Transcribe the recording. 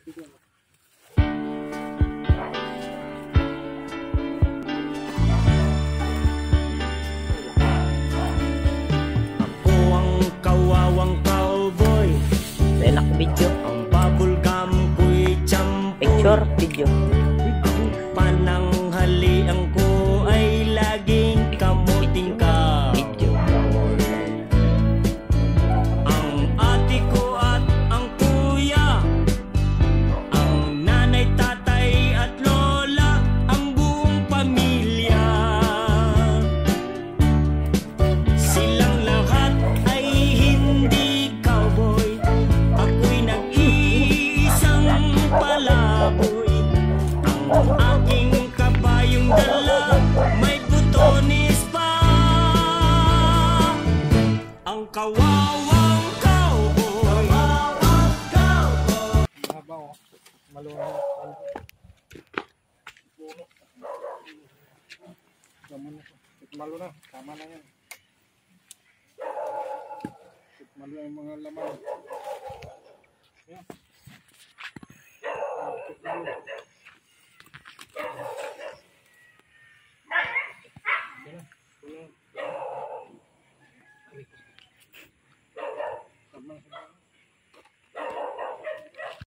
Ako ang kawawang cowboy. Enak video. Ang bubblegum ko'y champo. Picture, video. Pananghalian ko ay laging kamuting ka. Video. Ang ate ko at ang kuya, ang nanay, tatay at lola, ang buong pamilya. Silang lahat ay hindi cowboy. Ako'y nag-iisang palaboy. Ang aking kabayong dala may butones pa. Ang kawawang cowboy. Mahaba oh. Malunod. Puno. Tama na. Malo na. Tama na yan. Malo yung mga laman. Yan.